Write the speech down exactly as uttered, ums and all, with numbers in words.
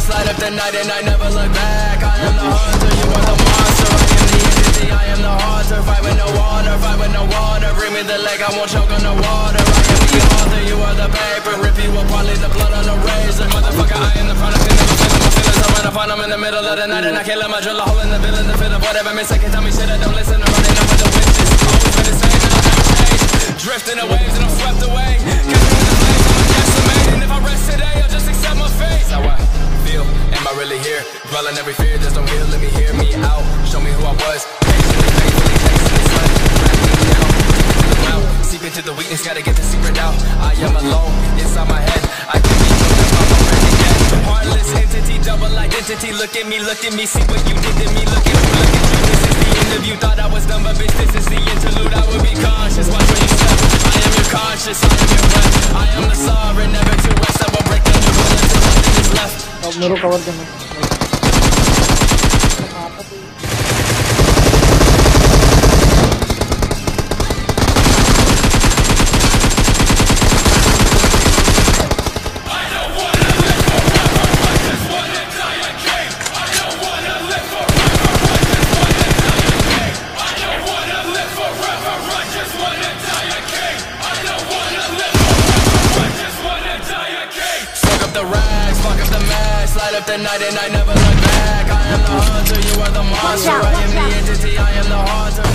light up the night and I never look back. I am the hunter, you are the monster. I am the entity, I am the haunter. Fight with no water, fight with no water. Bring me the leg, I won't choke on the water. I am the author, you are the paper. Rip you apart, leave the blood on the razor. Motherfucker, I am the product, and never feeling my feelings. I'm gonna find them in the middle of the night and I can't let my drill a hole in the villain. The fit of whatever mistake can tell me shit, I don't listen. I'm running up with the witches. Always been the same and I'll never change. Drifting the waves and I'm swept away. Catch me in the flames, I'm a decimate. And if I rest today, I'll just accept my fate. How I feel, am I really here? Dwelling every fear, there's no heal, let me hear me out. Show me who I was, patiently, faithfully, tasting the sun. Drag me down, to the ground. Seep into the weakness, gotta get the secret out. I am alone, inside my head. I can be killed if I'm already dead. Heartless entity, double identity. Look at me, look at me, see what you did to me. Look at me, look at you, this is the interview. Thought I was done, but bitch, this is the interlude. I will be cautious, watch where you step. I am your conscious, I am your breath. I am the sovereign, never to rest. I will break down your will until nothing is left. अब मेरे को cover करना Light up the night and I never look back. I am the hunter, you are the monster. I am the entity, I am the haunter.